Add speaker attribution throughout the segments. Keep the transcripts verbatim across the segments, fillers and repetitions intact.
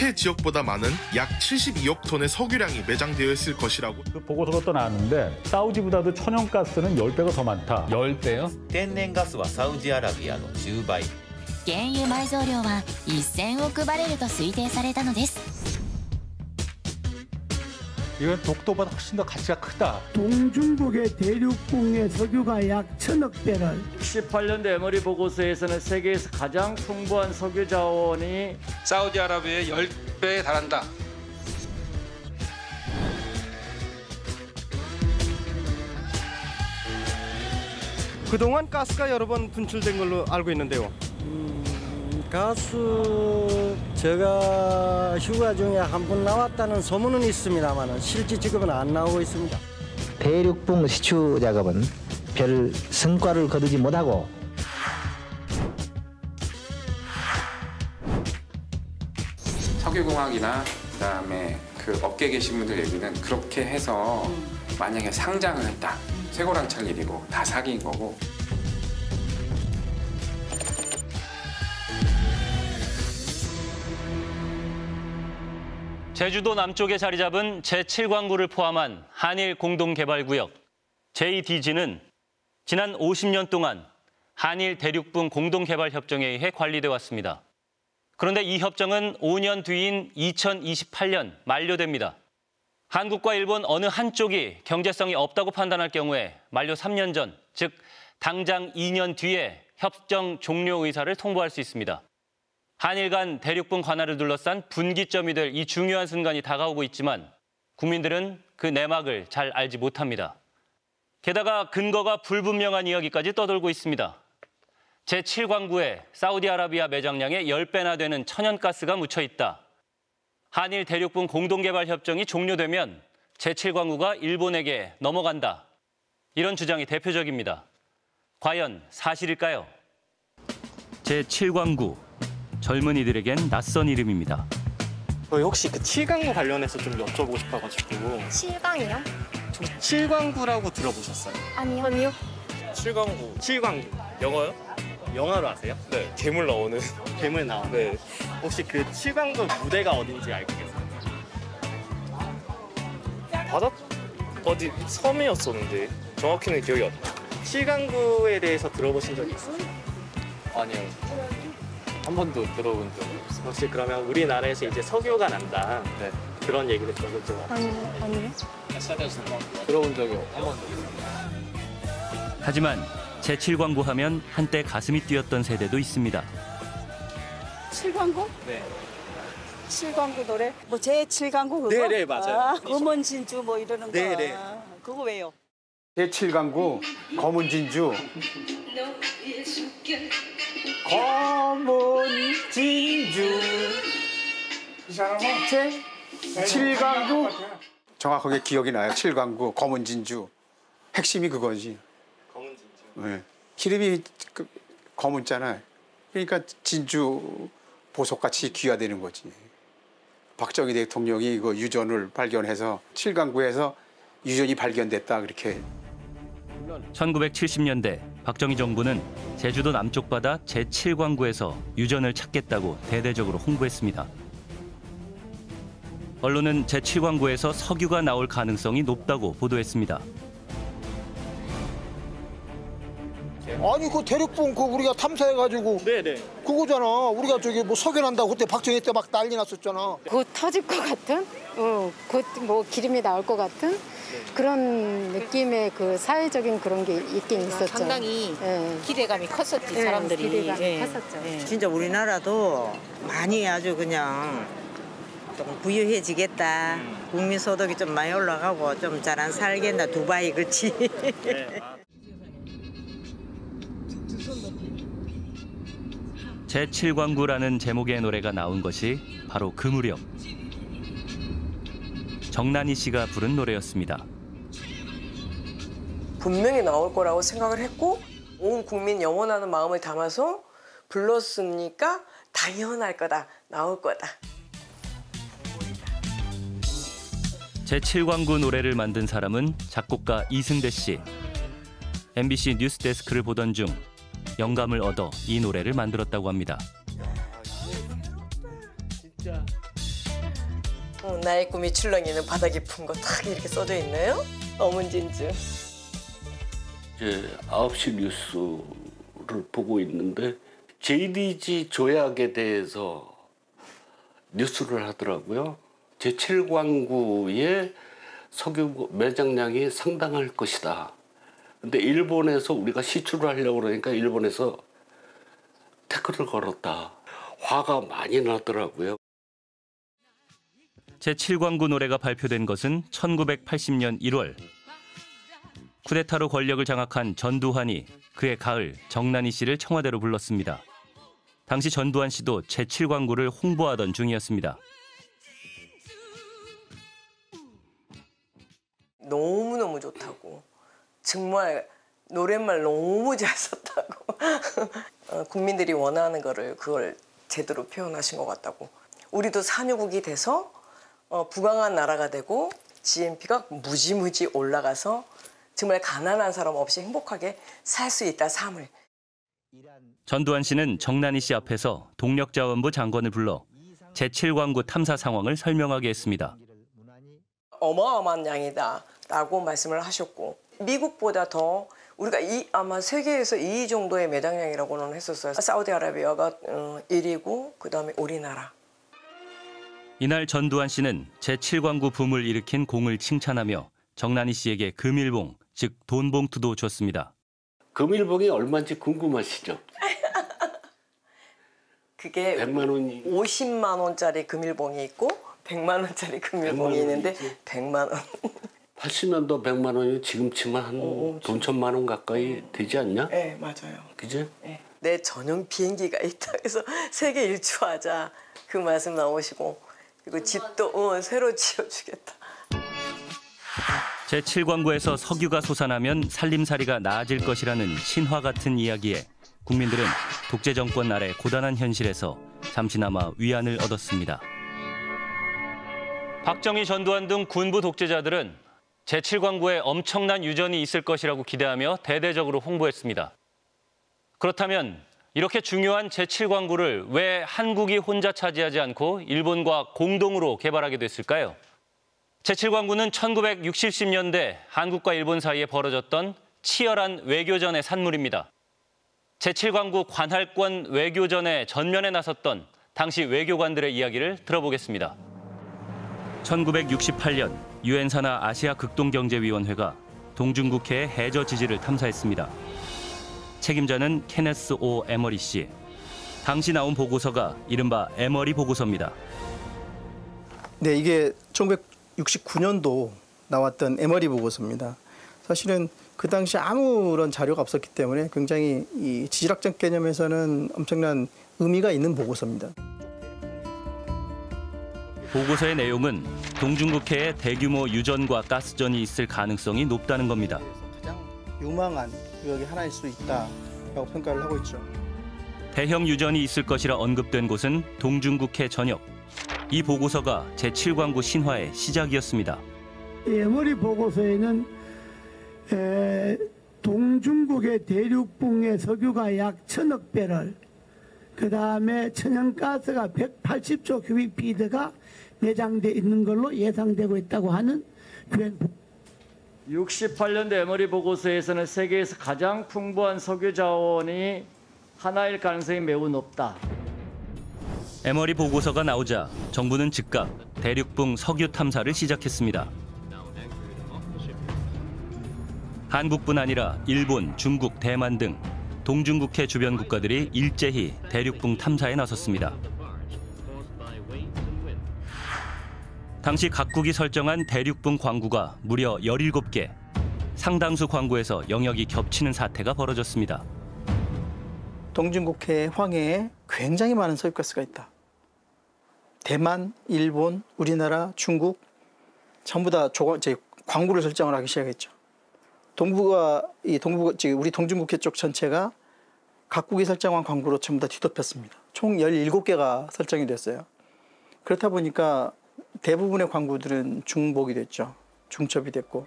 Speaker 1: 북해 지역보다 많은 약 칠십이억 톤의 석유량이 매장되어 있을 것이라고.
Speaker 2: 그 보고서가 또 나왔는데 사우디보다도 천연가스는 십 배가 더 많다.
Speaker 3: 십 배요?
Speaker 4: 天然ガスはサウジアラビアのじゅうばい。
Speaker 5: 原油埋蔵量はせんおくバレルと推定されたのです。
Speaker 2: 이건 독도보다 훨씬 더 가치가 크다.
Speaker 6: 동중국의 대륙붕의 석유가 약 천억 배럴.
Speaker 7: 십팔 년도 에머리 보고서에서는 세계에서 가장 풍부한 석유 자원이
Speaker 8: 사우디아라비아의 십 배에 달한다.
Speaker 9: 그동안 가스가 여러 번 분출된 걸로 알고 있는데요.
Speaker 10: 음, 가스 제가 휴가 중에 한 번 나왔다는 소문은 있습니다만 실제 지금은 안 나오고 있습니다.
Speaker 11: 대륙붕 시추 작업은 별 성과를 거두지 못하고
Speaker 12: 석유공학이나 그다음에 그 업계 계신 분들 얘기는 그렇게 해서 만약에 상장을 했다. 쇠고랑찰 일이고 다 사기인 거고.
Speaker 13: 제주도 남쪽에 자리 잡은 제칠 광구를 포함한 한일 공동개발구역 제이디지는 지난 오십 년 동안 한일 대륙붕 공동개발협정에 의해 관리돼 왔습니다. 그런데 이 협정은 오 년 뒤인 이천이십팔 년 만료됩니다. 한국과 일본 어느 한쪽이 경제성이 없다고 판단할 경우에 만료 삼 년 전, 즉 당장 이 년 뒤에 협정 종료 의사를 통보할 수 있습니다. 한일 간 대륙붕 관할을 둘러싼 분기점이 될 이 중요한 순간이 다가오고 있지만 국민들은 그 내막을 잘 알지 못합니다. 게다가 근거가 불분명한 이야기까지 떠돌고 있습니다. 제칠 광구에 사우디아라비아 매장량의 십 배나 되는 천연가스가 묻혀 있다. 한일 대륙붕 공동개발협정이 종료되면 제칠 광구가 일본에게 넘어간다. 이런 주장이 대표적입니다. 과연 사실일까요? 제칠 광구. 젊은이들에겐 낯선 이름입니다.
Speaker 9: 저희 혹시 그 칠광구 관련해서 좀 여쭤보고 싶어가지고.
Speaker 14: 칠광이요?
Speaker 9: 저 칠광구라고 들어보셨어요?
Speaker 14: 아니요. 아니요.
Speaker 9: 칠광구. 칠광구.
Speaker 8: 영어요?
Speaker 9: 영화로 아세요?
Speaker 8: 네, 괴물 나오는.
Speaker 9: 괴물 나오는.
Speaker 8: 네.
Speaker 9: 혹시 그 칠광구 무대가 어딘지 알고 계세요?
Speaker 8: 바다 어디 섬이었었는데 정확히는 기억이 안 나요.
Speaker 9: 칠광구에 대해서 들어보신 적 있어요?
Speaker 8: 아니요. 한 번도 들어본 적이 없어요.
Speaker 9: 혹시 그러면 우리나라에서 이제 석유가 난다.
Speaker 8: 네.
Speaker 9: 그런 얘기를 들어본 적 없어요?
Speaker 14: 아니요. 아니요.
Speaker 8: 들어본 적이 한 번도 없어요.
Speaker 13: 하지만 제칠 광구 하면 한때 가슴이 뛰었던 세대도 있습니다.
Speaker 15: 칠광구?
Speaker 9: 네.
Speaker 15: 칠광구 노래? 뭐 제칠광구 그거?
Speaker 9: 네네 맞아요.
Speaker 15: 아, 검은 진주 뭐 이러는 거.
Speaker 9: 네네.
Speaker 15: 그거 왜요?
Speaker 16: 제칠광구 검은 진주. 검은 진주. 제 칠광구. 정확하게 기억이 나요. 칠광구 검은 진주. 핵심이 그거지.
Speaker 9: 검은 진주.
Speaker 16: 네. 기름이 그, 검은잖아요. 그러니까 진주 보석같이 귀화되는 거지. 박정희 대통령이 그 유전을 발견해서 칠광구에서 유전이 발견됐다 그렇게.
Speaker 13: 천구백칠십 년대 박정희 정부는 제주도 남쪽 바다 제칠 광구에서 유전을 찾겠다고 대대적으로 홍보했습니다. 언론은 제칠 광구에서 석유가 나올 가능성이 높다고 보도했습니다.
Speaker 17: 아니 그 대륙붕 그 우리가 탐사해가지고
Speaker 9: 네네.
Speaker 17: 그거잖아. 우리가 저기 뭐 석유난다고 그때 박정희 때 막 난리 났었잖아.
Speaker 18: 곧 터질 것 같은, 어, 곧 뭐 기름이 나올 것 같은 그런 느낌의 그 사회적인 그런 게 있긴 있었죠.
Speaker 19: 상당히
Speaker 18: 네.
Speaker 19: 기대감이 컸었지
Speaker 18: 네,
Speaker 19: 사람들이.
Speaker 18: 기대감이
Speaker 19: 네.
Speaker 18: 컸었죠.
Speaker 19: 네.
Speaker 20: 진짜 우리나라도 많이 아주 그냥 좀 부유해지겠다. 국민 소득이 좀 많이 올라가고 좀 잘 안 살겠나. 두바이 그렇지.
Speaker 9: 네.
Speaker 13: 제칠 광구라는 제목의 노래가 나온 것이 바로 그 무렵. 정난희 씨가 부른 노래였습니다.
Speaker 21: 분명히 나올 거라고 생각을 했고 온 국민 영원하는 마음을 담아서 불렀으니까 당연할 거다, 나올 거다.
Speaker 13: 제칠 광구 노래를 만든 사람은 작곡가 이승대 씨. 엠비씨 뉴스데스크를 보던 중 영감을 얻어 이 노래를 만들었다고 합니다.
Speaker 9: 진짜
Speaker 21: 음, 나의 꿈이 출렁이는 바다 깊은 곳 딱 이렇게 써져 있네요. 어문진주.
Speaker 3: 이제 아홉 시 뉴스를 보고 있는데 제이디지 조약에 대해서 뉴스를 하더라고요. 제칠 광구의 석유 매장량이 상당할 것이다. 근데 일본에서 우리가 시추를 하려고 그러니까 일본에서 태클을 걸었다. 화가 많이 나더라고요.
Speaker 13: 제칠 광구 노래가 발표된 것은 천구백팔십 년 일월. 쿠데타로 권력을 장악한 전두환이 그해 가을 정난희 씨를 청와대로 불렀습니다. 당시 전두환 씨도 제칠 광구를 홍보하던 중이었습니다.
Speaker 21: 너무너무 좋다고. 정말 노랫말 너무 잘 썼다고. 어, 국민들이 원하는 거를 그걸 제대로 표현하신 것 같다고. 우리도 산유국이 돼서 어, 부강한 나라가 되고 지엠피가 무지무지 올라가서 정말 가난한 사람 없이 행복하게 살 수 있다, 삶을.
Speaker 13: 전두환 씨는 정난희 씨 앞에서 동력자원부 장관을 불러 제칠 광구 탐사 상황을 설명하게 했습니다.
Speaker 21: 어마어마한 양이다 라고 말씀을 하셨고 미국보다 더 우리가 이, 아마 세계에서 이 정도의 매장량이라고는 했었어요. 사우디아라비아가 어, 일 위고 그다음에 우리나라.
Speaker 13: 이날 전두환 씨는 제칠 광구 붐을 일으킨 공을 칭찬하며 정난희 씨에게 금일봉, 즉 돈봉투도 줬습니다.
Speaker 3: 금일봉이 얼마인지 궁금하시죠?
Speaker 21: 그게
Speaker 3: 백만 원이
Speaker 21: 오십만 원짜리 금일봉이 있고 백만 원짜리 금일봉이 있는데 백만 원.
Speaker 3: 팔십 년도 백만 원이 지금 치면 한 돈 천만 원 가까이 되지 않냐?
Speaker 21: 네, 맞아요.
Speaker 3: 그지?
Speaker 21: 네. 내 전용 비행기가 있다 해서 세계 일주하자 그 말씀 나오시고 그리고 집도 어, 새로 지어주겠다.
Speaker 13: 제칠 광구에서 석유가 솟아나면 살림살이가 나아질 것이라는 신화 같은 이야기에 국민들은 독재 정권 아래 고단한 현실에서 잠시나마 위안을 얻었습니다. 박정희, 전두환 등 군부 독재자들은 제칠 광구에 엄청난 유전이 있을 것이라고 기대하며 대대적으로 홍보했습니다. 그렇다면 이렇게 중요한 제칠 광구를 왜 한국이 혼자 차지하지 않고 일본과 공동으로 개발하게 됐을까요? 제칠 광구는 천구백육십 년대 한국과 일본 사이에 벌어졌던 치열한 외교전의 산물입니다. 제칠 광구 관할권 외교전에 전면에 나섰던 당시 외교관들의 이야기를 들어보겠습니다. 천구백육십팔 년 유엔 산하 아시아 극동경제위원회가 동중국해의 해저 지지를 탐사했습니다. 책임자는 케네스 오 에머리 씨. 당시 나온 보고서가 이른바 에머리 보고서입니다.
Speaker 17: 네, 이게 천구백육십구 년도 나왔던 에머리 보고서입니다. 사실은 그 당시 아무런 자료가 없었기 때문에 굉장히 이 지질학적 개념에서는 엄청난 의미가 있는 보고서입니다.
Speaker 13: 보고서의 내용은 동중국해에 대규모 유전과 가스전이 있을 가능성이 높다는 겁니다.
Speaker 17: 가장 유망한 구역이 하나일 수 있다라고 평가를 하고 있죠.
Speaker 13: 대형 유전이 있을 것이라 언급된 곳은 동중국해 전역. 이 보고서가 제칠 광구 신화의 시작이었습니다.
Speaker 6: 에머리 보고서에는 에, 동중국의 대륙붕의 석유가 약 천억 배럴, 그 다음에 천연가스가 백팔십 조 큐빅피트가 내장돼 있는 걸로 예상되고 있다고 하는 유엔.
Speaker 7: 육십팔 년도 에머리 보고서에서는 세계에서 가장 풍부한 석유 자원이 하나일 가능성이 매우 높다.
Speaker 13: 에머리 보고서가 나오자 정부는 즉각 대륙붕 석유 탐사를 시작했습니다. 한국뿐 아니라 일본, 중국, 대만 등 동중국해 주변 국가들이 일제히 대륙붕 탐사에 나섰습니다. 당시 각국이 설정한 대륙붕 광구가 무려 열일곱 개, 상당수 광구에서 영역이 겹치는 사태가 벌어졌습니다.
Speaker 17: 동중국해 황해에 굉장히 많은 석유가스가 있다. 대만, 일본, 우리나라, 중국 전부 다 조건, 이제 광구를 설정을 하기 시작했죠. 동부가 이 동부 우리 동중국해 쪽 전체가 각국이 설정한 광구로 전부 다 뒤덮였습니다. 총 열일곱 개가 설정이 됐어요. 그렇다 보니까 대부분의 광구들은 중복이 됐죠. 중첩이 됐고.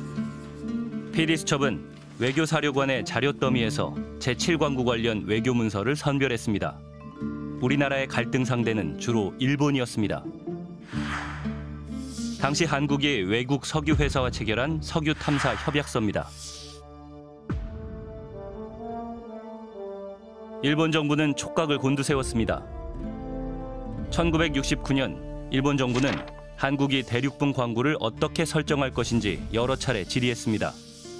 Speaker 13: 피디수첩은 외교사료관의 자료 더미에서 제칠 광구 관련 외교 문서를 선별했습니다. 우리나라의 갈등 상대는 주로 일본이었습니다. 당시 한국이 외국 석유 회사와 체결한 석유 탐사 협약서입니다. 일본 정부는 촉각을 곤두세웠습니다. 천구백육십구 년 일본 정부는 한국이 대륙붕 광구를 어떻게 설정할 것인지 여러 차례 질의했습니다.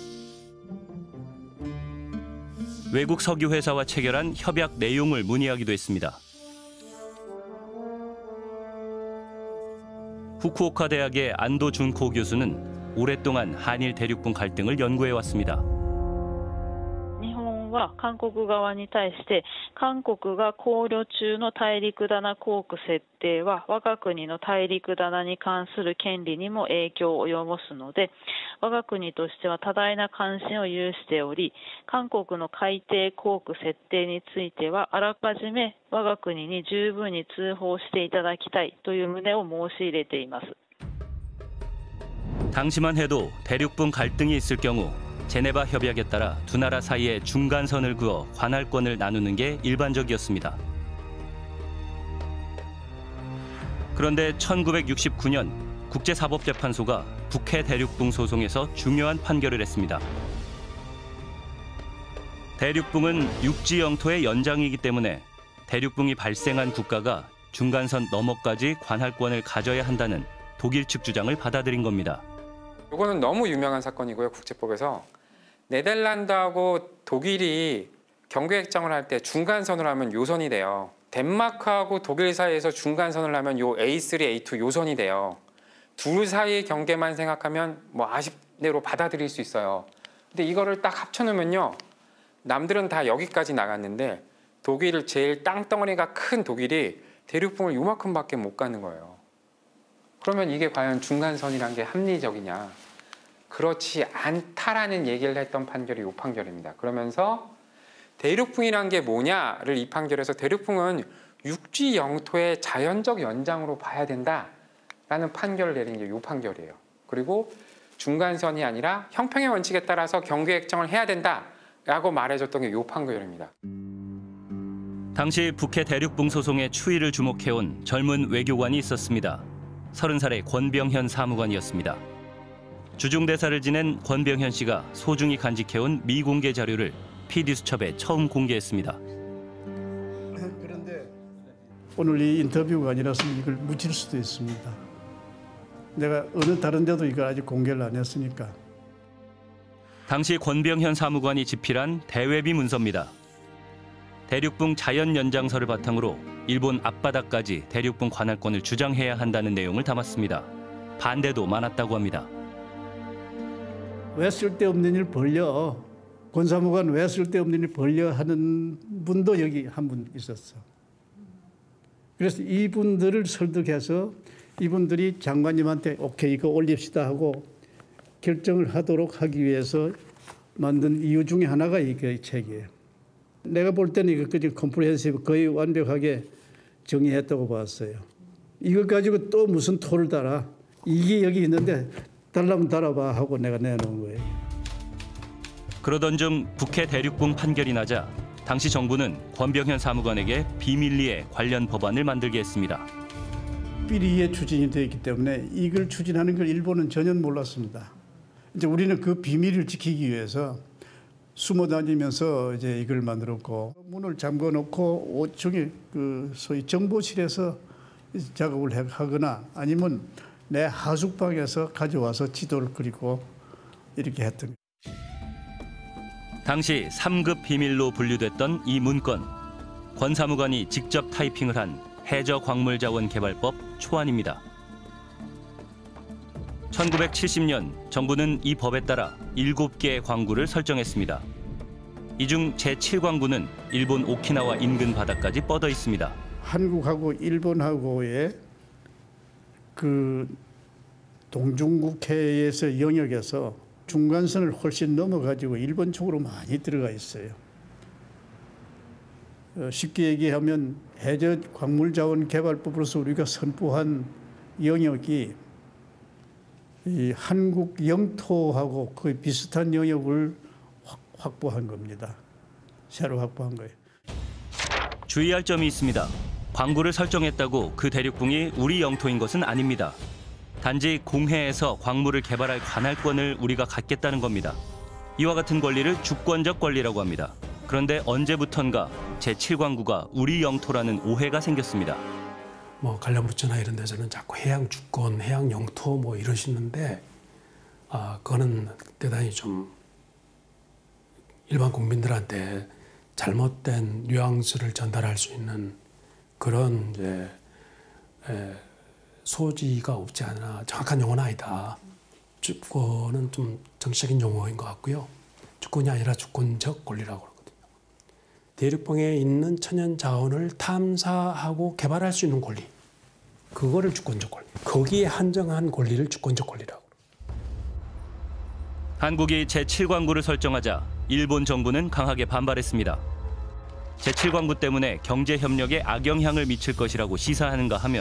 Speaker 13: 외국 석유 회사와 체결한 협약 내용을 문의하기도 했습니다. 후쿠오카 대학의 안도 준코 교수는 오랫동안 한일 대륙붕 갈등을 연구해왔습니다.
Speaker 14: は韓国側に対して韓国が考慮中の大陸棚コーク設定は我が国の大陸棚に関する権利にも影響を及ぼすので我が国としては多大な関心を有しており韓国の海底コーク設定についてはあらかじめ我が国に十分に通報していただきたいという旨を申し入れています。
Speaker 13: 당시만 해도 대륙붕 갈등이 있을 경우 제네바 협약에 따라 두 나라 사이에 중간선을 그어 관할권을 나누는 게 일반적이었습니다. 그런데 천구백육십구 년 국제사법재판소가 북해 대륙붕 소송에서 중요한 판결을 했습니다. 대륙붕은 육지 영토의 연장이기 때문에 대륙붕이 발생한 국가가 중간선 너머까지 관할권을 가져야 한다는 독일 측 주장을 받아들인 겁니다.
Speaker 12: 이거는 너무 유명한 사건이고요. 국제법에서 네덜란드하고 독일이 경계협정을 할 때 중간선을 하면 요선이 돼요. 덴마크하고 독일 사이에서 중간선을 하면 요 에이 쓰리, 에이 투 요선이 돼요. 둘 사이 경계만 생각하면 뭐 아쉽대로 받아들일 수 있어요. 근데 이거를 딱 합쳐놓으면요. 남들은 다 여기까지 나갔는데 독일을 제일 땅덩어리가 큰 독일이 대륙붕을 요만큼밖에 못 가는 거예요. 그러면 이게 과연 중간선이란 게 합리적이냐? 그렇지 않다라는 얘기를 했던 판결이 이 판결입니다. 그러면서 대륙붕이란 게 뭐냐를 이 판결에서 대륙붕은 육지 영토의 자연적 연장으로 봐야 된다라는 판결을 내린 게 이 판결이에요. 그리고 중간선이 아니라 형평의 원칙에 따라서 경계획정을 해야 된다라고 말해줬던 게 이 판결입니다.
Speaker 13: 당시 북해 대륙붕 소송의 추이를 주목해온 젊은 외교관이 있었습니다. 서른 살의 권병현 사무관이었습니다. 주중대사를 지낸 권병현 씨가 소중히 간직해온 미공개 자료를 피디수첩에 처음 공개했습니다.
Speaker 6: 그런데 오늘 이 인터뷰가 아니라서 이걸 묻힐 수도 있습니다. 내가 어느 다른 데도 이걸 아직 공개를 안 했으니까.
Speaker 13: 당시 권병현 사무관이 집필한 대외비 문서입니다. 대륙붕 자연연장서를 바탕으로 일본 앞바다까지 대륙붕 관할권을 주장해야 한다는 내용을 담았습니다. 반대도 많았다고 합니다.
Speaker 6: 왜 쓸데없는 일 벌려? 권사무관 왜 쓸데없는 일 벌려 하는 분도 여기 한 분 있었어. 그래서 이분들을 설득해서 이분들이 장관님한테 오케이 이거 올립시다 하고 결정을 하도록 하기 위해서 만든 이유 중에 하나가 이 책이에요. 내가 볼 때는 이거 컴프레hen시브 거의 완벽하게 정의했다고 봤어요. 이거 가지고 또 무슨 토를 달아. 이게 여기 있는데 달라면 달아봐 하고 내가 내놓은 거예요.
Speaker 13: 그러던 중 북해 대륙붕 판결이 나자 당시 정부는 권병현 사무관에게 비밀리에 관련 법안을 만들게 했습니다.
Speaker 6: 비리에 추진이 되어 있기 때문에 이걸 추진하는 걸 일본은 전혀 몰랐습니다. 이제 우리는 그 비밀을 지키기 위해서 숨어 다니면서 이제 이걸 만들었고 문을 잠궈 놓고 오종일 그 소위 정보실에서 작업을 하거나 아니면 내 하숙방에서 가져와서 지도를 그리고 이렇게 했던.
Speaker 13: 당시 삼 급 비밀로 분류됐던 이 문건. 권 사무관이 직접 타이핑을 한 해저광물자원개발법 초안입니다. 천구백칠십 년 정부는 이 법에 따라 일곱 개의 광구를 설정했습니다. 이 중 제칠 광구는 일본 오키나와 인근 바다까지 뻗어 있습니다.
Speaker 6: 한국하고 일본하고의 그 동중국해에서 영역에서 중간선을 훨씬 넘어가지고 일본 쪽으로 많이 들어가 있어요. 어, 쉽게 얘기하면 해저광물자원개발법으로서 우리가 선포한 영역이 이 한국 영토하고 거의 비슷한 영역을 확보한 겁니다. 새로 확보한 거예요.
Speaker 13: 주의할 점이 있습니다. 광구를 설정했다고 그 대륙붕이 우리 영토인 것은 아닙니다. 단지 공해에서 광물을 개발할 관할권을 우리가 갖겠다는 겁니다. 이와 같은 권리를 주권적 권리라고 합니다. 그런데 언제부턴가 제칠 광구가 우리 영토라는 오해가 생겼습니다.
Speaker 19: 뭐 관련 부처나 이런 데서는 자꾸 해양 주권, 해양 영토 뭐 이러시는데 아 그거는 대단히 좀 일반 국민들한테 잘못된 뉘앙스를 전달할 수 있는 그런 이제 에, 소지가 없지 않아 정확한 용어는 아니다. 주권은 좀 정치적인 용어인 것 같고요. 주권이 아니라 주권적 권리라고 그러거든요. 대륙봉에 있는 천연 자원을 탐사하고 개발할 수 있는 권리. 그거를 주권적 권리. 거기에 한정한 권리를 주권적 권리라고.
Speaker 13: 한국이 제칠 광구를 설정하자 일본 정부는 강하게 반발했습니다. 제칠 광구 때문에 경제 협력에 악영향을 미칠 것이라고 시사하는가 하면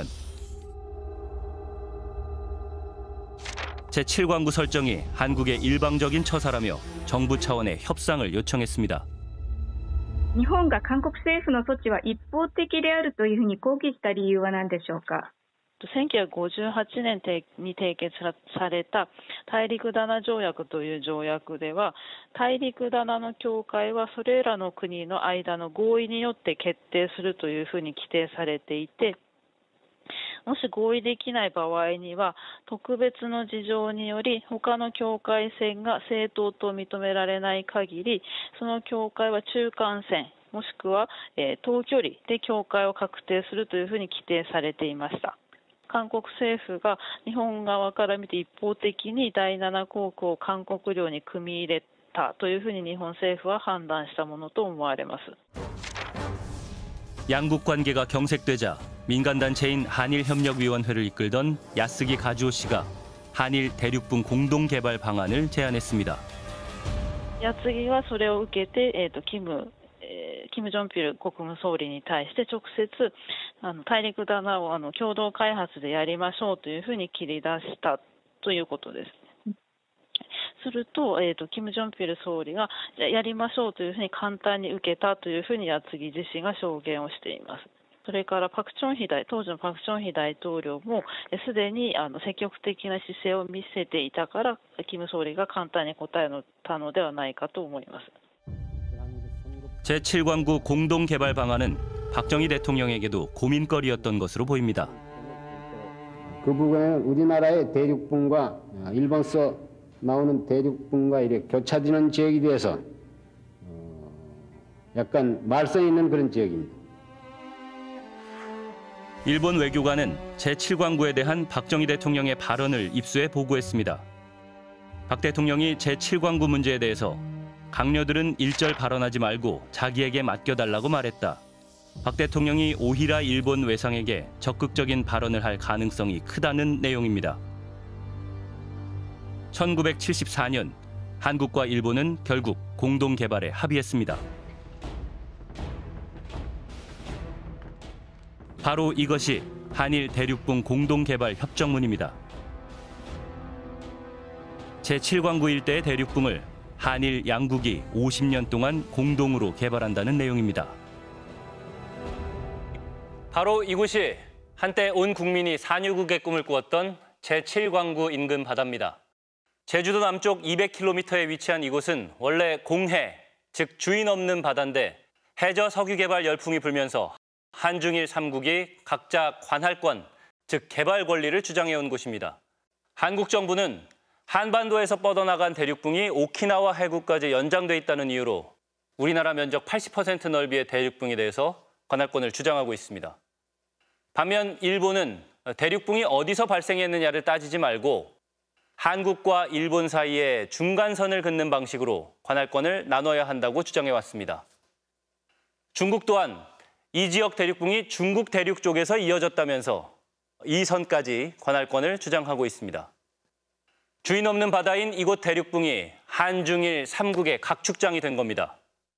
Speaker 13: 제칠 광구 설정이 한국의 일방적인 처사라며 정부 차원의 협상을 요청했습니다.
Speaker 22: 日本が韓国政府の措置は一方的であるというふうに抗議した理由は何でしょうか。
Speaker 14: せんきゅうひゃくごじゅうはちねんに締結された大陸棚条約という条約では、大陸棚の境界はそれらの国の間の合意によって決定するというふうに規定されていて、もし合意できない場合には、特別の事情により他の境界線が正当と認められない限り、その境界は中間線、もしくは、えー、等距離で境界を確定するというふうに規定されていました。韓国政府が日本側から見て一方的にだいなな航空を韓国領に組み入れたというふうに日本政府は判断したものと思われます。
Speaker 13: 양국 관계가 경색되자 민간단체인 한일협력위원회를 이끌던 야스기 가주오 씨가 한일 대륙붕 공동개발 방안을 제안했습니다.
Speaker 14: ヤスギはそれを受けて、えーと、キムキム・ジョンピル国務総理に対して直接あの大陸棚をあの共同開発でやりましょうというふうに切り出したということです。すると、えーと、キム・ジョンピル総理がやりましょうというふうに簡単に受けたというふうに矢継ぎ自身が証言をしています。それからパク・チョンヒ大当時のパク・チョンヒ大統領もすでにあの積極的な姿勢を見せていたからキム総理が簡単に答えたのではないかと思います。
Speaker 13: 제칠 광구 공동개발 방안은 박정희 대통령에게도 고민거리였던 것으로 보입니다.
Speaker 23: 그 부분에는 우리나라의 대륙붕과 일본서 나오는 대륙붕과 이렇게 교차지는 지역이 돼서 약간 말썽 있는 그런 지역입니다.
Speaker 13: 일본 외교관은 제칠 광구에 대한 박정희 대통령의 발언을 입수해 보고했습니다. 박 대통령이 제칠 광구 문제에 대해서 강료들은 일절 발언하지 말고 자기에게 맡겨달라고 말했다. 박 대통령이 오히려 일본 외상에게 적극적인 발언을 할 가능성이 크다는 내용입니다. 천구백칠십사 년 한국과 일본은 결국 공동 개발에 합의했습니다. 바로 이것이 한일 대륙붕 공동 개발 협정문입니다. 제칠 광구 일대의 대륙붕을 한일 양국이 오십 년 동안 공동으로 개발한다는 내용입니다. 바로 이곳이 한때 온 국민이 산유국의 꿈을 꾸었던 제칠 광구 인근 바다입니다. 제주도 남쪽 이백 킬로미터에 위치한 이곳은 원래 공해, 즉 주인 없는 바다인데 해저 석유 개발 열풍이 불면서 한중일 삼국이 각자 관할권, 즉 개발 권리를 주장해온 곳입니다. 한국 정부는 한반도에서 뻗어나간 대륙붕이 오키나와 해구까지 연장돼 있다는 이유로 우리나라 면적 팔십 퍼센트 넓이의 대륙붕에 대해서 관할권을 주장하고 있습니다. 반면 일본은 대륙붕이 어디서 발생했느냐를 따지지 말고 한국과 일본 사이에 중간선을 긋는 방식으로 관할권을 나눠야 한다고 주장해왔습니다. 중국 또한 이 지역 대륙붕이 중국 대륙 쪽에서 이어졌다면서 이 선까지 관할권을 주장하고 있습니다. 주인 없는 바다인 이곳 대륙붕이 한중일 삼국의 각축장이 된 겁니다.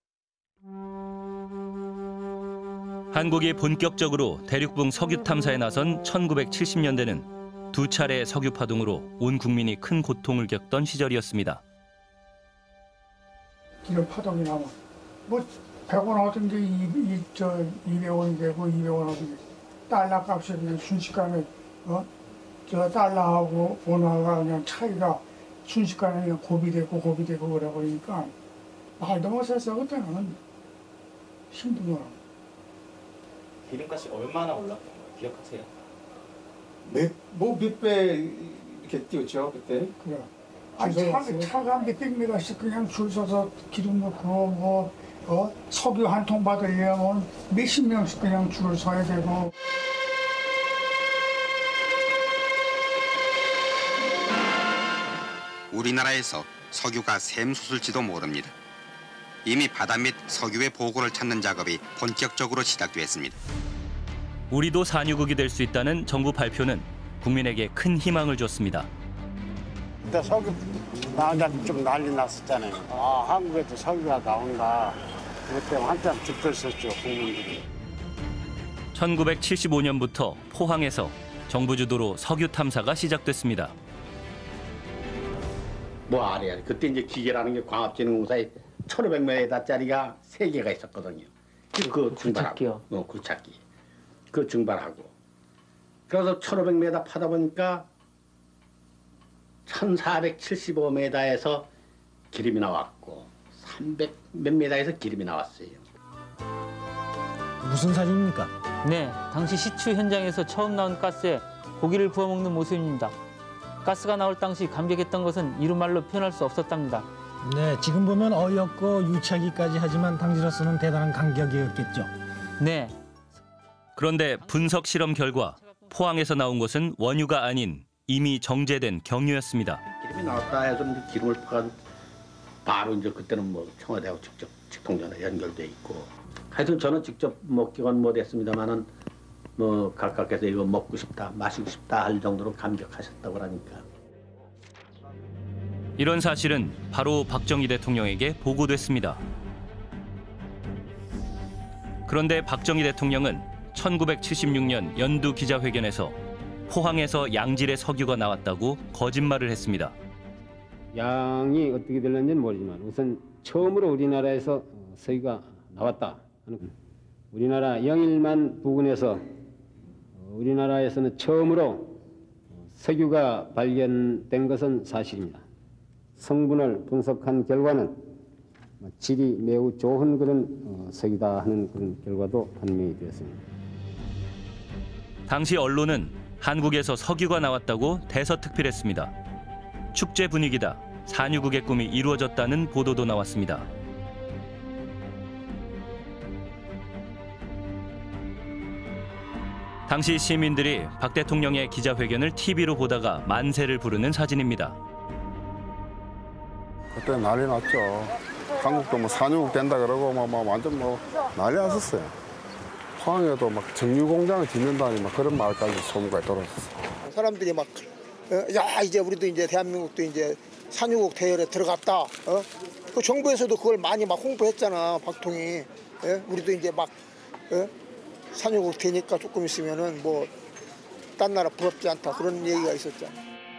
Speaker 13: 한국이 본격적으로 대륙붕 석유 탐사에 나선 천구백칠십 년대는 두 차례의 석유 파동으로 온 국민이 큰 고통을 겪던 시절이었습니다.
Speaker 24: 이런 파동이 나면 뭐 백 원 하던 게 이백 원이 되고 이백 원 하던 게 달러 값이 그냥 순식간에 어? 저 달러하고 원화가 그냥 차이가 순식간에 그냥 곱이 되고 곱이 되고 그래 버리니까 말도 못했어. 그때는 힘들어.
Speaker 1: 기름값이 얼마나 올랐던 거 기억하세요?
Speaker 16: 몇, 뭐 몇 배 이렇게 뛰었죠 그때?
Speaker 24: 그래. 아니 차, 차가 몇백 메가씩 그냥 줄 서서 기름 넣고 뭐 어? 석유 한 통 받으려면 몇십 명씩 그냥 줄을 서야 되고.
Speaker 2: 우리나라에서 석유가 샘솟을지도 모릅니다. 이미 바다 및 석유의 보고를 찾는 작업이 본격적으로 시작됐습니다.
Speaker 13: 우리도 산유국이 될 수 있다는 정부 발표는 국민에게 큰 희망을 줬습니다.
Speaker 23: 그때 석유 나온다면 좀 난리 났었잖아요. 아, 한국에도 석유가 나온다. 그때 한참 기뻤었죠, 국민들이.
Speaker 13: 천구백칠십오 년부터 포항에서 정부 주도로 석유 탐사가 시작됐습니다.
Speaker 23: 뭐 아래 그때 이제 기계라는 게 광합진흥공사에 천오백 미터짜리가 세 개가 있었거든요. 그 증발하고, 어, 굴착기. 그 증발하고. 그래서 천오백 미터 파다 보니까 천사백칠십오 미터에서 기름이 나왔고 삼백 몇 미터에서 기름이 나왔어요.
Speaker 4: 무슨 사진입니까?
Speaker 5: 네, 당시 시추 현장에서 처음 나온 가스에 고기를 구워 먹는 모습입니다. 가스가 나올 당시 감격했던 것은 이루 말로 표현할 수 없었답니다.
Speaker 4: 네, 지금 보면 어이없고 유치하기까지 하지만 당시로서는 대단한 감격이었겠죠.
Speaker 5: 네.
Speaker 13: 그런데 분석 실험 결과 포항에서 나온 것은 원유가 아닌 이미 정제된 경유였습니다.
Speaker 23: 기름이 나왔다 해서 이제 기름을 퍼가지고 바로 이제 그때는 뭐 청와대하고 직접 직통전에 연결돼 있고. 하여튼 저는 직접 먹기는 못했습니다만은 뭐 각각께서 이거 먹고 싶다, 마시고 싶다 할 정도로 감격하셨다고 하니까.
Speaker 13: 이런 사실은 바로 박정희 대통령에게 보고됐습니다. 그런데 박정희 대통령은 천구백칠십육 년 연두 기자회견에서 포항에서 양질의 석유가 나왔다고 거짓말을 했습니다.
Speaker 23: 양이 어떻게 될는지는 모르지만 우선 처음으로 우리나라에서 석유가 나왔다. 우리나라 영일만 부근에서 우리나라에서는 처음으로 석유가 발견된 것은 사실입니다. 성분을 분석한 결과는 질이 매우 좋은 그런 석유다 하는 그런 결과도 판명이 되었습니다.
Speaker 13: 당시 언론은 한국에서 석유가 나왔다고 대서특필했습니다. 축제 분위기다, 산유국의 꿈이 이루어졌다는 보도도 나왔습니다. 당시 시민들이 박 대통령의 기자회견을 티비로 보다가 만세를 부르는 사진입니다.
Speaker 25: 그때 난리 났죠. 한국도 뭐 산유국 된다 그러고 뭐, 뭐 완전 뭐 난리 났었어요. 포항에도 막 정유 공장을 짓는다니 막 그런 말까지 소문까지 돌았었어요.
Speaker 26: 사람들이 막 야 이제 우리도 이제 대한민국도 이제 산유국 대열에 들어갔다. 어? 그 정부에서도 그걸 많이 막 홍보했잖아, 박통이. 예? 우리도 이제 막 예? 산유국 되니까 조금 있으면은 뭐 딴 나라 부럽지 않다 그런 얘기가 있었잖아.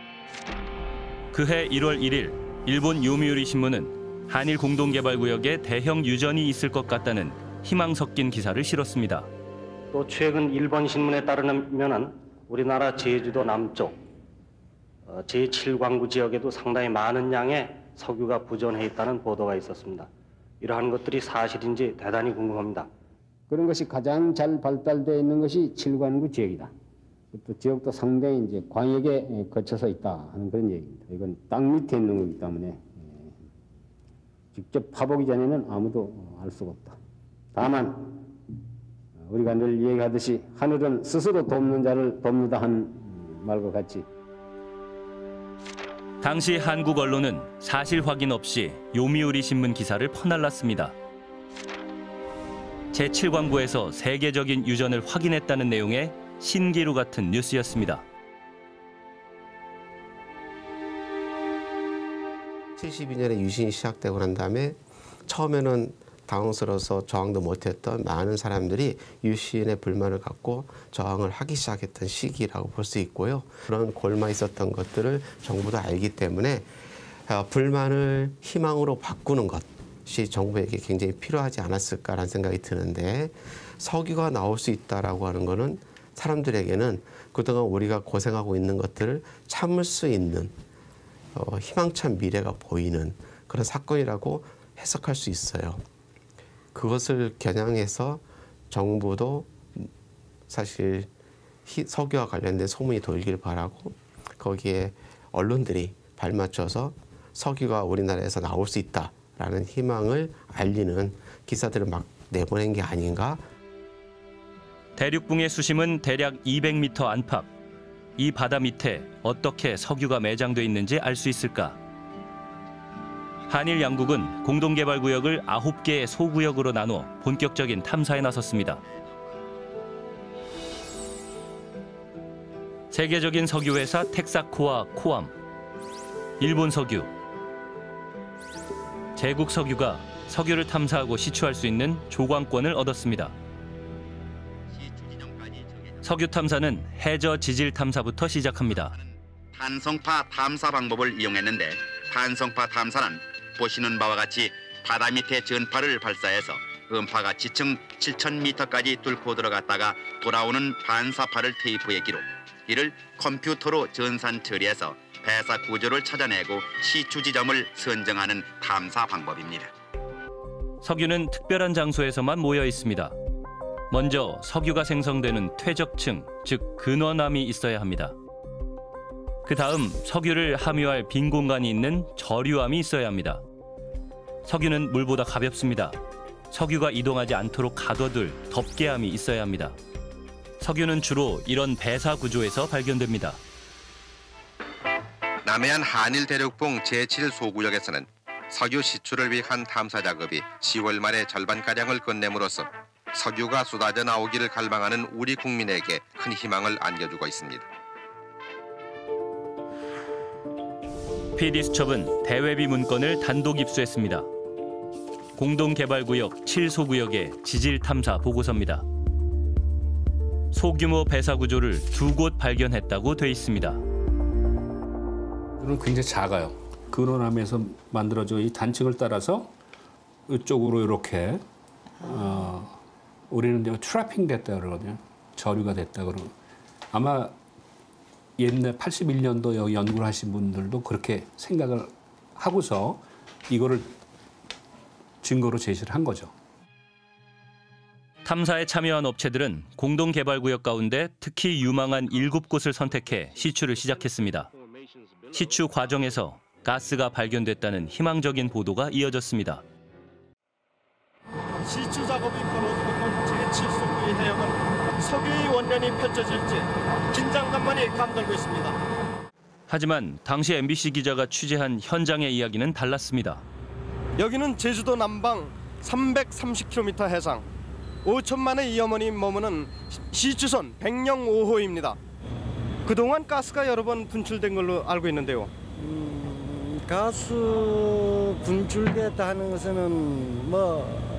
Speaker 13: 그해 일월 일일 일본 요미우리 신문은 한일 공동개발구역에 대형 유전이 있을 것 같다는 희망 섞인 기사를 실었습니다.
Speaker 27: 또 최근 일본 신문에 따르면은 우리나라 제주도 남쪽 제칠 광구 지역에도 상당히 많은 양의 석유가 부존해 있다는 보도가 있었습니다. 이러한 것들이 사실인지 대단히 궁금합니다.
Speaker 23: 그런 것이 가장 잘 발달되어 있는 것이 칠광구 지역이다. 또 지역도 상당히 이제 광역에 거쳐서 있다 하는 그런 얘기입니다. 이건 땅 밑에 있는 거기 때문에 직접 파보기 전에는 아무도 알 수가 없다. 다만 우리가 늘 얘기하듯이 하늘은 스스로 돕는 자를 돕는다 하는 말과 같이
Speaker 13: 당시 한국 언론은 사실 확인 없이 요미우리 신문 기사를 퍼날랐습니다. 제칠 광구에서 세계적인 유전을 확인했다는 내용의 신기루 같은 뉴스였습니다.
Speaker 28: 칠십이 년에 유신이 시작되고 난 다음에 처음에는 당황스러워서 저항도 못했던 많은 사람들이 유신의 불만을 갖고 저항을 하기 시작했던 시기라고 볼 수 있고요. 그런 골마 있었던 것들을 정부도 알기 때문에 불만을 희망으로 바꾸는 것이 정부에게 굉장히 필요하지 않았을까라는 생각이 드는데 석유가 나올 수 있다라고 하는 거는 사람들에게는 그동안 우리가 고생하고 있는 것들을 참을 수 있는 어, 희망찬 미래가 보이는 그런 사건이라고 해석할 수 있어요. 그것을 겨냥해서 정부도 사실 석유와 관련된 소문이 돌길 바라고 거기에 언론들이 발맞춰서 석유가 우리나라에서 나올 수 있다라는 희망을 알리는 기사들을 막 내보낸 게 아닌가.
Speaker 13: 대륙붕의 수심은 대략 이백 미터 안팎. 이 바다 밑에 어떻게 석유가 매장돼 있는지 알 수 있을까? 한일 양국은 공동개발구역을 아홉 개의 소구역으로 나눠 본격적인 탐사에 나섰습니다. 세계적인 석유회사 텍사코와 코암, 일본 석유, 제국 석유가 석유를 탐사하고 시추할 수 있는 조광권을 얻었습니다. 석유 탐사는 해저 지질 탐사부터 시작합니다.
Speaker 2: 탄성파 탐사 방법을 이용했는데 탄성파 탐사는 보시는 바와 같이 바다 밑에 전파를 발사해서 음파가 지층 칠천 미터까지 뚫고 들어갔다가 돌아오는 반사파를 테이프에 기록. 이를 컴퓨터로 전산 처리해서 배사 구조를 찾아내고 시추 지점을 선정하는 탐사 방법입니다.
Speaker 13: 석유는 특별한 장소에서만 모여 있습니다. 먼저 석유가 생성되는 퇴적층, 즉 근원암이 있어야 합니다. 그 다음 석유를 함유할 빈 공간이 있는 저류암이 있어야 합니다. 석유는 물보다 가볍습니다. 석유가 이동하지 않도록 가둬둘 덮개암이 있어야 합니다. 석유는 주로 이런 배사 구조에서 발견됩니다.
Speaker 2: 남해안 한일 대륙붕 제칠 소구역에서는 석유 시추를 위한 탐사 작업이 시월 말에 절반가량을 끝냄으로써 석유가 쏟아져 나오기를 갈망하는 우리 국민에게 큰 희망을 안겨주고 있습니다.
Speaker 13: 피디수첩은 대외비 문건을 단독 입수했습니다. 공동개발구역 칠 소구역의 지질탐사 보고서입니다. 소규모 배사 구조를 두 곳 발견했다고 돼 있습니다.
Speaker 3: 이건 굉장히 작아요. 근원암에서 만들어져 이 단층을 따라서 이쪽으로 이렇게 어, 우리는 이제 트래핑 됐다 그러거든요. 저류가 됐다 그러고 아마 옛날 팔십일 년도 여기 연구를 하신 분들도 그렇게 생각을 하고서 이거를 증거로 제시를 한 거죠.
Speaker 13: 탐사에 참여한 업체들은 공동개발구역 가운데 특히 유망한 일곱 곳을 선택해 시추를 시작했습니다. 시추 과정에서 가스가 발견됐다는 희망적인 보도가 이어졌습니다.
Speaker 8: 시추 작업이 벌어지고 있는 제칠 소구의 해역은 석유의 원년이 펼쳐질지 긴장감만이 감돌고 있습니다.
Speaker 13: 하지만 당시 엠비씨 기자가 취재한 현장의 이야기는 달랐습니다.
Speaker 8: 여기는 제주도 남방 삼백삼십 킬로미터 해상 오천만의 이어머니 머무는 시추선 백령 오 호입니다. 그동안 가스가 여러 번 분출된 걸로 알고 있는데요.
Speaker 9: 음, 가스 분출됐다는 것은 뭐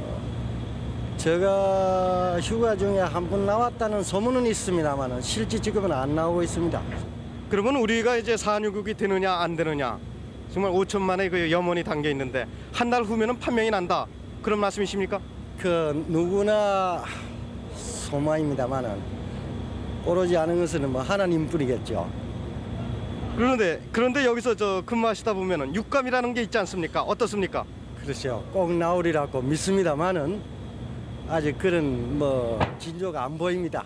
Speaker 9: 제가 휴가 중에 한 번 나왔다는 소문은 있습니다만 실제 지금은 안 나오고 있습니다.
Speaker 8: 그러면 우리가 이제 산유국이 되느냐 안 되느냐 정말 오천만의 그 염원이 담겨 있는데 한 달 후면은 판명이 난다 그런 말씀이십니까?
Speaker 9: 그 누구나 소망입니다만은 오로지 아는 것은 뭐 하나님뿐이겠죠.
Speaker 8: 그런데 그런데 여기서 저 근무하시다 보면은 육감이라는 게 있지 않습니까? 어떻습니까?
Speaker 9: 그렇죠. 꼭 나오리라고 믿습니다만은 아직 그런 뭐 진조가 안 보입니다.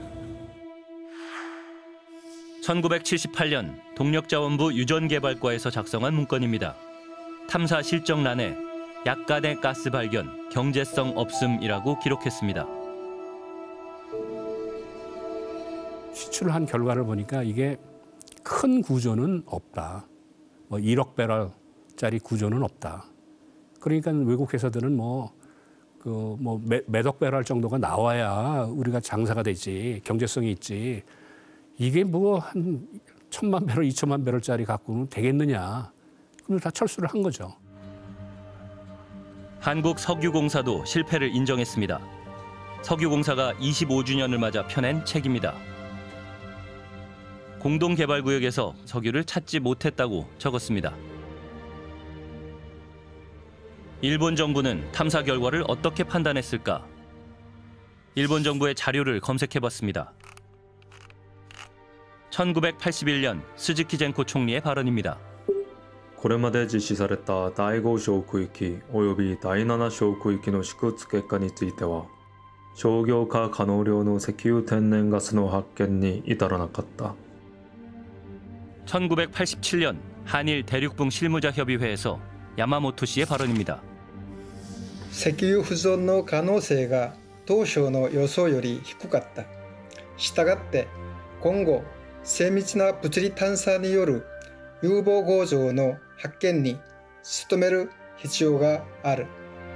Speaker 13: 천구백칠십팔 년 동력자원부 유전개발과에서 작성한 문건입니다. 탐사 실정란에 약간의 가스 발견, 경제성 없음이라고 기록했습니다.
Speaker 3: 시추를 한 결과를 보니까 이게 큰 구조는 없다. 뭐 일억 배럴짜리 구조는 없다. 그러니까 외국 회사들은 뭐 그 뭐 몇억 배럴 정도가 나와야 우리가 장사가 되지, 경제성이 있지. 이게 뭐 한 천만 배럴, 이천만 배럴짜리 갖고는 되겠느냐. 그럼 다 철수를 한 거죠.
Speaker 13: 한국석유공사도 실패를 인정했습니다. 석유공사가 이십오 주년을 맞아 펴낸 책입니다. 공동개발구역에서 석유를 찾지 못했다고 적었습니다. 일본 정부는 탐사 결과를 어떻게 판단했을까? 일본 정부의 자료를 검색해봤습니다. 천구백팔십일 년 스즈키 젠코 총리의 발언입니다.
Speaker 7: これまで実施されただいご小区域およびだいなな小区域の試掘結果については商業化可能量の石油天然ガスの発見に至らなかった。
Speaker 13: 천구백팔십칠 년 한일 대륙붕 실무자 협의회에서 야마모토 씨의 발언입니다.
Speaker 10: 石油不存の可能性が当初の予想より低かった。したがって今後精密な物理探査による有望工場の発見に努める必要がある。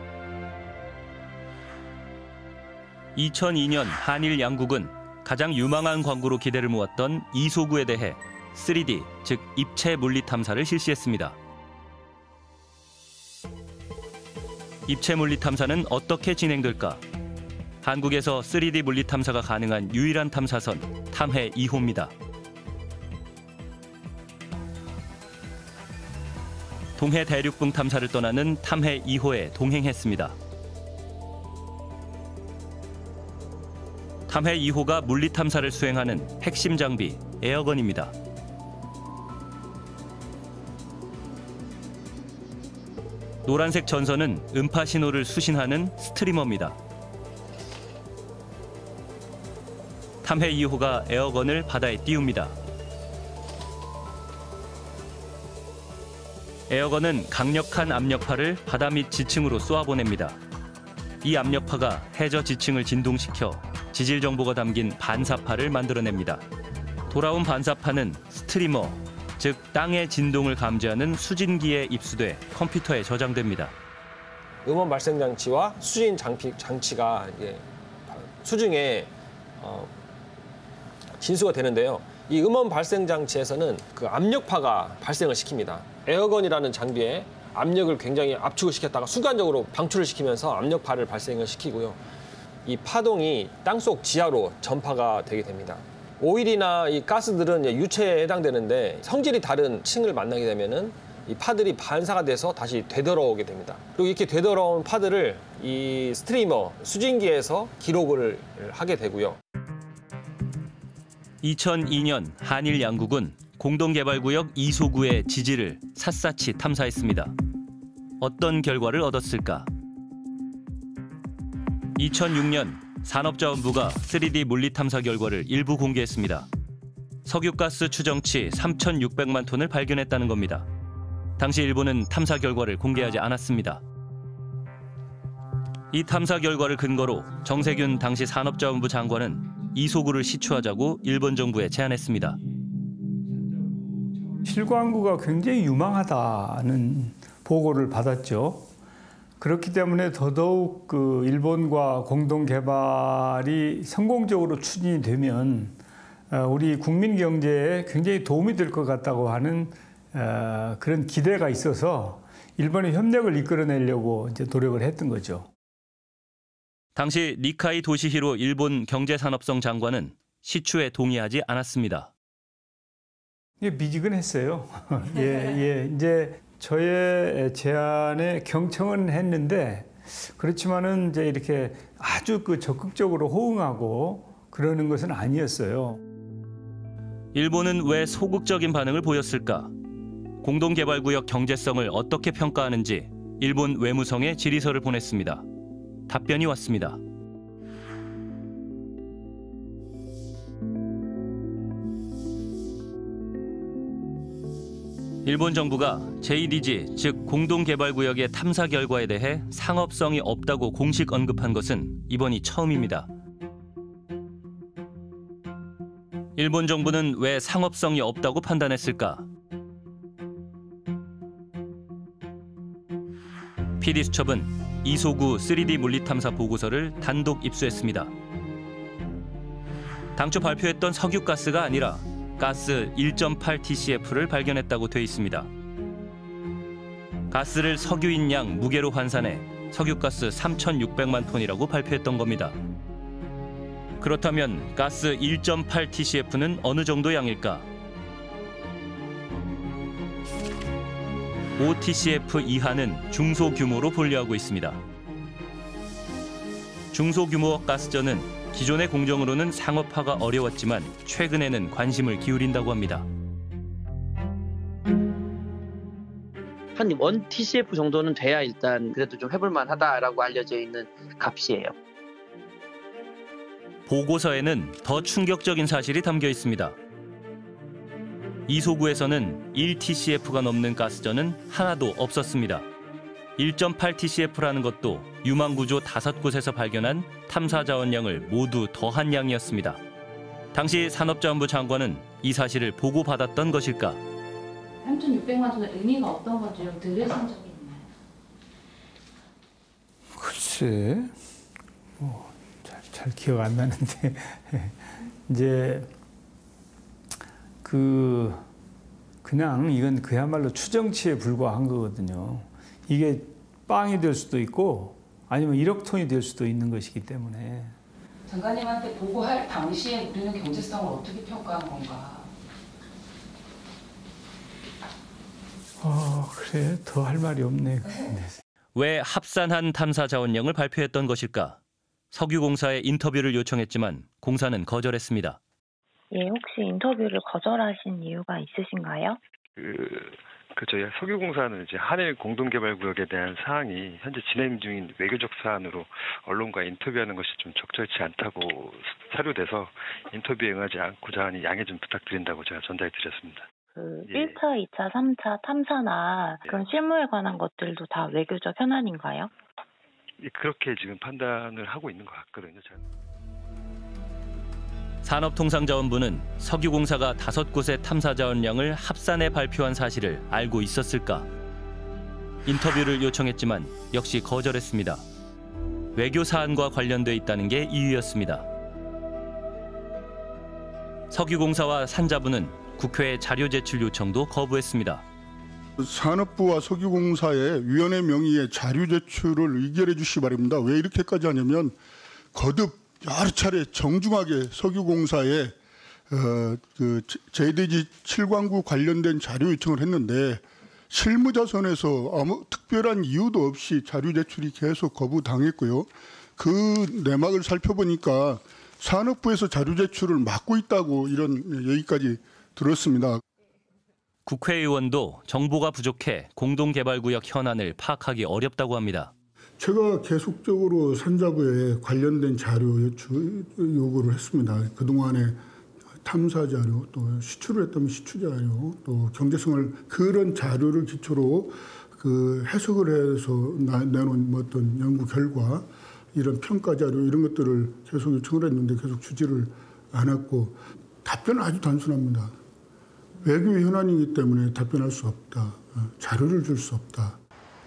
Speaker 13: 이천이 년 한일 양국은 가장 유망한 광구로 기대를 모았던 이소구에 대해 쓰리디, 즉 입체 물리 탐사를 실시했습니다. 입체 물리 탐사는 어떻게 진행될까? 한국에서 쓰리디 물리 탐사가 가능한 유일한 탐사선 탐해 이 호입니다. 동해 대륙붕 탐사를 떠나는 탐해 이 호에 동행했습니다. 탐해 이 호가 물리 탐사를 수행하는 핵심 장비 에어건입니다. 노란색 전선은 음파 신호를 수신하는 스트리머입니다. 탐해 이 호가 에어건을 바다에 띄웁니다. 에어건은 강력한 압력파를 바다 밑 지층으로 쏘아보냅니다. 이 압력파가 해저 지층을 진동시켜 지질 정보가 담긴 반사파를 만들어냅니다. 돌아온 반사파는 스트리머, 즉 땅의 진동을 감지하는 수진기에 입수돼 컴퓨터에 저장됩니다.
Speaker 11: 음원 발생 장치와 수진 장치, 장치가 이제 수중에 어, 진수가 되는데요. 이 음원 발생 장치에서는 그 압력파가 발생을 시킵니다. 에어건이라는 장비에 압력을 굉장히 압축을 시켰다가 순간적으로 방출을 시키면서 압력파를 발생을 시키고요. 이 파동이 땅속 지하로 전파가 되게 됩니다. 오일이나 이 가스들은 유체에 해당되는데 성질이 다른 층을 만나게 되면은 이 파들이 반사가 돼서 다시 되돌아오게 됩니다. 그리고 이렇게 되돌아온 파들을 이 스트리머, 수진기에서 기록을 하게 되고요.
Speaker 13: 이천이 년 한일 양국은 공동개발구역 이소구의 지질을 샅샅이 탐사했습니다. 어떤 결과를 얻었을까? 이천육 년 산업자원부가 쓰리디 물리 탐사 결과를 일부 공개했습니다. 석유가스 추정치 삼천육백만 톤을 발견했다는 겁니다. 당시 일본은 탐사 결과를 공개하지 않았습니다. 이 탐사 결과를 근거로 정세균 당시 산업자원부 장관은 이소구를 시추하자고 일본 정부에 제안했습니다.
Speaker 15: 실광구가 굉장히 유망하다는 보고를 받았죠. 그렇기 때문에 더더욱 그 일본과 공동 개발이 성공적으로 추진이 되면 우리 국민 경제에 굉장히 도움이 될 것 같다고 하는 그런 기대가 있어서 일본의 협력을 이끌어내려고 이제 노력을 했던 거죠.
Speaker 13: 당시 니카이 도시히로 일본 경제산업성 장관은 시추에 동의하지 않았습니다.
Speaker 15: 예, 미지근했어요. 예, 예, 이제 저의 제안에 경청은 했는데 그렇지만은 이제 이렇게 아주 그 적극적으로 호응하고 그러는 것은 아니었어요.
Speaker 13: 일본은 왜 소극적인 반응을 보였을까? 공동개발구역 경제성을 어떻게 평가하는지 일본 외무성에 질의서를 보냈습니다. 답변이 왔습니다. 일본 정부가 제이디지, 즉 공동개발구역의 탐사 결과에 대해 상업성이 없다고 공식 언급한 것은 이번이 처음입니다. 일본 정부는 왜 상업성이 없다고 판단했을까? 피디수첩은 이소구 쓰리디 물리탐사 보고서를 단독 입수했습니다. 당초 발표했던 석유가스가 아니라 가스 일 점 팔 티씨에프를 발견했다고 돼 있습니다. 가스를 석유인 양 무게로 환산해 석유가스 삼천육백만 톤이라고 발표했던 겁니다. 그렇다면 가스 일 점 팔 티씨에프는 어느 정도 양일까? 오 티씨에프 이하는 중소규모로 분류하고 있습니다. 중소규모 가스전은 기존의 공정으로는 상업화가 어려웠지만 최근에는 관심을 기울인다고 합니다.
Speaker 6: 한 일 티씨에프 정도는 돼야 일단 그래도 좀 해볼 만하다라고 알려져 있는 값이에요.
Speaker 13: 보고서에는 더 충격적인 사실이 담겨 있습니다. 이 소구에서는 일 티씨에프가 넘는 가스전은 하나도 없었습니다. 일 점 팔 티씨에프라는 것도 유망구조 다섯 곳에서 발견한 탐사 자원량을 모두 더한 양이었습니다. 당시 산업자원부 장관은 이 사실을 보고받았던 것일까?
Speaker 12: 삼천육백만 톤의 의미가 어떤 건지 좀 들으신 적이 있나요?
Speaker 15: 글쎄, 뭐 잘, 잘 기억 안 나는데 이제 그 그냥 이건 그야말로 추정치에 불과한 거거든요. 이게 빵이 될 수도 있고 아니면 일억 톤이 될 수도 있는 것이기 때문에.
Speaker 12: 장관님한테 보고할 당시에 우리는 경제성을 어떻게 평가한 건가?
Speaker 15: 아, 그래? 더 할 말이 없네.
Speaker 13: 왜 합산한 탐사 자원량을 발표했던 것일까? 석유공사에 인터뷰를 요청했지만 공사는 거절했습니다.
Speaker 17: 예, 혹시 인터뷰를 거절하신 이유가 있으신가요?
Speaker 18: 그, 그 저희 석유공사는 이제 한일 공동개발구역에 대한 사항이 현재 진행 중인 외교적 사안으로 언론과 인터뷰하는 것이 좀 적절치 않다고 사료돼서 인터뷰에 응하지 않고자 하니 양해 좀 부탁드린다고 제가 전달해드렸습니다.
Speaker 17: 그
Speaker 18: 예.
Speaker 17: 일 차, 이 차, 삼 차 탐사나 그런 실무에 관한 것들도 다 외교적 현안인가요?
Speaker 18: 예, 그렇게 지금 판단을 하고 있는 것 같거든요. 제가.
Speaker 13: 산업통상자원부는 석유공사가 다섯 곳의 탐사 자원량을 합산해 발표한 사실을 알고 있었을까? 인터뷰를 요청했지만 역시 거절했습니다. 외교 사안과 관련돼 있다는 게 이유였습니다. 석유공사와 산자부는 국회에 자료 제출 요청도 거부했습니다.
Speaker 19: 산업부와 석유공사의 위원회 명의의 자료 제출을 의결해 주시기 바랍니다. 왜 이렇게까지 하냐면 거듭 여러 차례 정중하게 석유공사에 어, 그 제이디지 칠 광구 관련된 자료 요청을 했는데 실무자선에서 아무 특별한 이유도 없이 자료 제출이 계속 거부당했고요. 그 내막을 살펴보니까 산업부에서 자료 제출을 막고 있다고 이런 얘기까지 들었습니다.
Speaker 13: 국회의원도 정보가 부족해 공동개발구역 현안을 파악하기 어렵다고 합니다.
Speaker 19: 제가 계속적으로 산자부에 관련된 자료 요청 요구를 했습니다. 그동안에 탐사 자료, 또 시추를 했다면 시추 자료, 또 경제성을 그런 자료를 기초로 그 해석을 해서 내놓은 뭐 어떤 연구 결과, 이런 평가 자료 이런 것들을 계속 요청을 했는데 계속 주지를 않았고 답변은 아주 단순합니다. 외교 현안이기 때문에 답변할 수 없다. 자료를 줄 수 없다.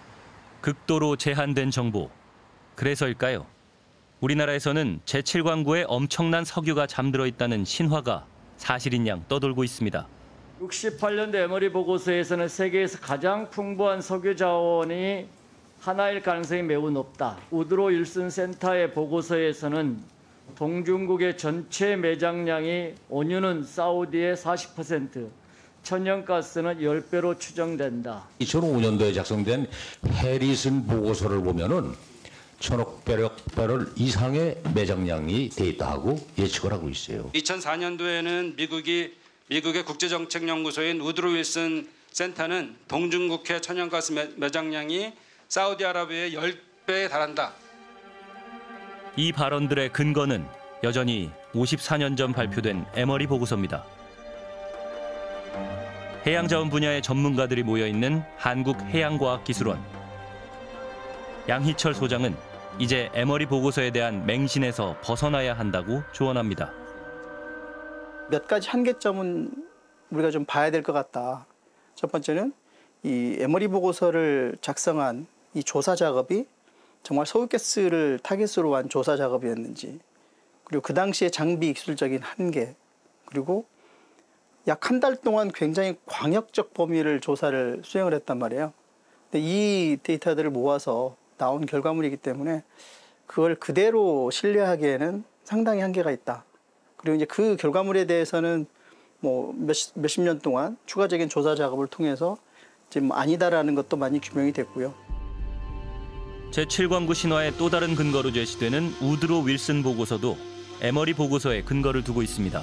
Speaker 13: 극도로 제한된 정보. 그래서일까요? 우리나라에서는 제칠 광구에 엄청난 석유가 잠들어 있다는 신화가 사실인 양 떠돌고 있습니다.
Speaker 20: 육십팔 년도 에머리 보고서에서는 세계에서 가장 풍부한 석유 자원이 하나일 가능성이 매우 높다. 우드로 윌슨 센터의 보고서에서는 동중국의 전체 매장량이 원유는 사우디의 사십 퍼센트, 천연가스는 십 배로 추정된다.
Speaker 21: 이천오 년도에 작성된 해리슨 보고서를 보면은 천억백억 배럴 이상의 매장량이 돼 있다고 예측을 하고 있어요.
Speaker 22: 이천사 년도에는 미국이 미국의 국제정책연구소인 우드로 윌슨 센터는 동중국해 천연가스 매, 매장량이 사우디아라비아의 십 배에 달한다.
Speaker 13: 이 발언들의 근거는 여전히 오십사 년 전 발표된 에머리 보고서입니다. 해양자원 분야의 전문가들이 모여있는 한국해양과학기술원. 양희철 소장은 이제 에머리 보고서에 대한 맹신에서 벗어나야 한다고 조언합니다.
Speaker 29: 몇 가지 한계점은 우리가 좀 봐야 될 것 같다. 첫 번째는 이 에머리 보고서를 작성한 이 조사 작업이 정말 석유가스를 타깃으로 한 조사 작업이었는지, 그리고 그 당시의 장비 기술적인 한계, 그리고 약 한 달 동안 굉장히 광역적 범위를 조사를 수행을 했단 말이에요. 근데 이 데이터들을 모아서 나온 결과물이기 때문에 그걸 그대로 신뢰하기에는 상당히 한계가 있다. 그리고 이제 그 결과물에 대해서는 뭐 몇십, 몇십 년 동안 추가적인 조사 작업을 통해서 지금 아니다라는 것도 많이 규명이 됐고요.
Speaker 13: 제칠 광구 신화의 또 다른 근거로 제시되는 우드로 윌슨 보고서도 에머리 보고서에 근거를 두고 있습니다.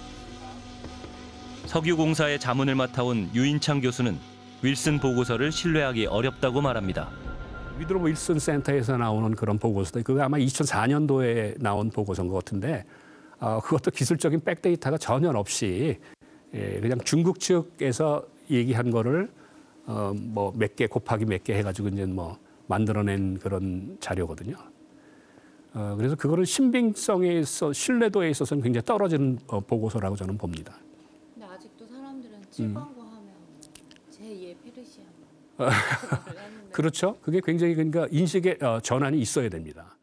Speaker 13: 석유공사의 자문을 맡아온 유인창 교수는 윌슨 보고서를 신뢰하기 어렵다고 말합니다.
Speaker 3: 위드로 윌슨 센터에서 나오는 그런 보고서들, 그거 아마 이천사 년도에 나온 보고서인 것 같은데 어, 그것도 기술적인 백데이터가 전혀 없이 예, 그냥 중국 측에서 얘기한 거를 어, 뭐 몇 개 곱하기 몇 개 해가지고 이제 뭐 만들어낸 그런 자료거든요. 어, 그래서 그거는 신빙성에 있어 신뢰도에 있어서는 굉장히 떨어지는 어, 보고서라고 저는 봅니다.
Speaker 1: 근데 아직도 사람들은 칠광구 하면 제이의 페르시아.
Speaker 3: 그렇죠. 그게 굉장히 그러니까 인식의 어, 전환이 있어야 됩니다.